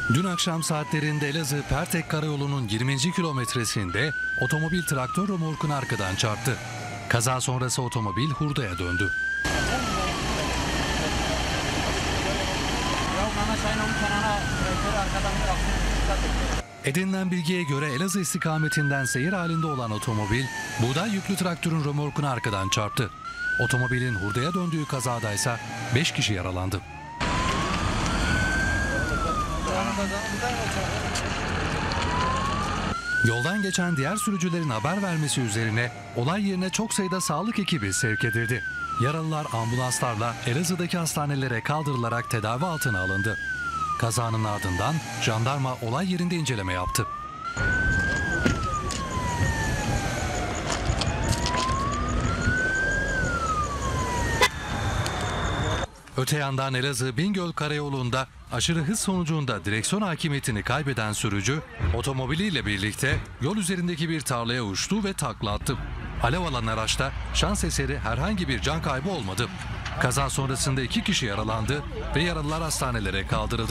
Dün akşam saatlerinde Elazığ Pertek Karayolu'nun 20. kilometresinde otomobil traktör römorkunu arkadan çarptı. Kaza sonrası otomobil hurdaya döndü. Edinilen bilgiye göre Elazığ istikametinden seyir halinde olan otomobil, buğday yüklü traktörün römorkunu arkadan çarptı. Otomobilin hurdaya döndüğü kazadaysa 5 kişi yaralandı. Yoldan geçen diğer sürücülerin haber vermesi üzerine olay yerine çok sayıda sağlık ekibi sevk edildi. Yaralılar ambulanslarla Elazığ'daki hastanelere kaldırılarak tedavi altına alındı. Kazanın ardından jandarma olay yerinde inceleme yaptı. Öte yandan Elazığ Bingöl Karayolu'nda aşırı hız sonucunda direksiyon hakimiyetini kaybeden sürücü otomobiliyle birlikte yol üzerindeki bir tarlaya uçtu ve takla attı. Alev alan araçta şans eseri herhangi bir can kaybı olmadı. Kaza sonrasında 2 kişi yaralandı ve yaralılar hastanelere kaldırıldı.